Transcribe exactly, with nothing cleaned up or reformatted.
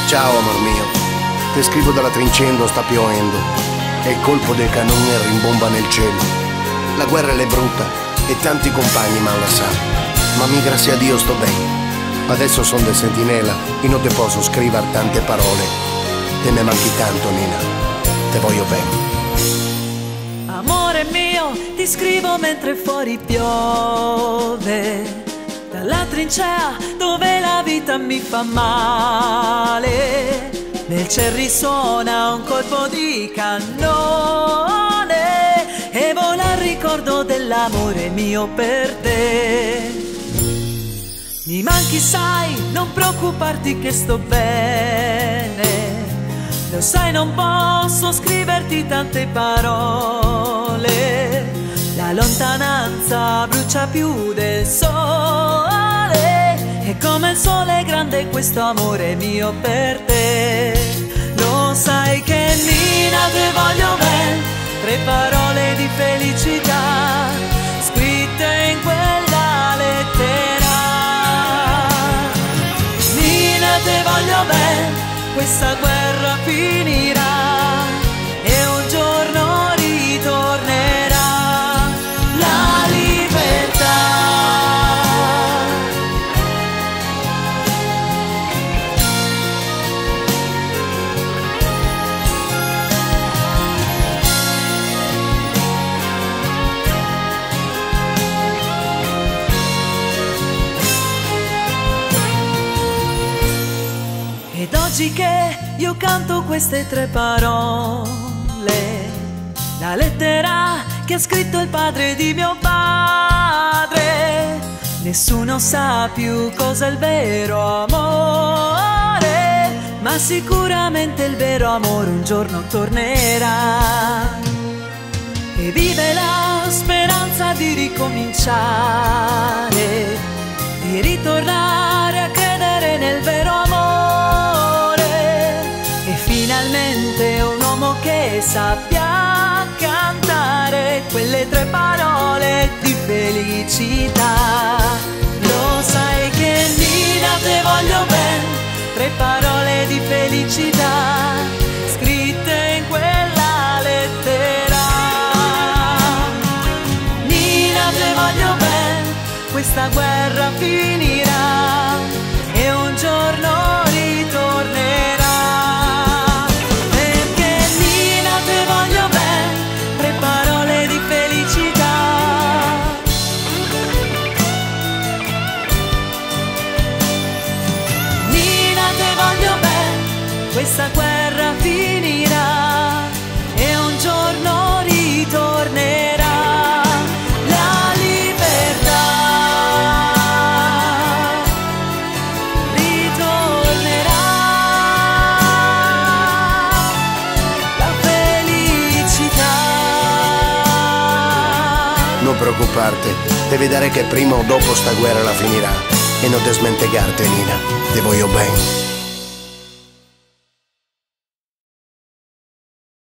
Ciao amor mio, ti scrivo dalla trincea, sta piovendo e il colpo del cannone rimbomba nel cielo. La guerra è brutta e tanti compagni m'han lasciato, ma mi grazie a Dio sto bene. Adesso son del sentinella e non te posso scrivere tante parole. Te ne manchi tanto, Nina, te voglio bene. Amore mio, ti scrivo mentre fuori piove, dalla trincea dove la vita mi fa male. Nel cielo risuona un colpo di cannone e vola il ricordo dell'amore mio per te. Mi manchi, sai, non preoccuparti che sto bene. Lo sai, non posso scriverti tante parole. La lontananza brucia più del sole e come il sole è grande questo amore mio per te. Lo sai che Nina te voglio bene, tre parole di felicità scritte in quella lettera. Nina te voglio bene, questa guerra finirà e un giorno ritornerà la libertà. Ed oggi che io canto queste tre parole, la lettera che ha scritto il padre di mio padre, nessuno sa più cosa è il vero amore, ma sicuramente il vero amore un giorno tornerà. E vive la speranza di ricominciare, di ritornare a credere nel vero amore, e finalmente un uomo che sappia cantare quelle tre parole di felicità. Lo sai che Nina te voglio bene, tre parole di felicità scritte in quella lettera. Nina te voglio bene, questa guerra finirà e un giorno ritornerà. Perché Nina te voglio bene, tre parole di felicità. Nina te voglio bene, questa guerra finirà e un giorno ritornerà. Non preoccuparti, devi vedere che prima o dopo sta guerra la finirà e non te smentegarte, Nina, te voglio bene.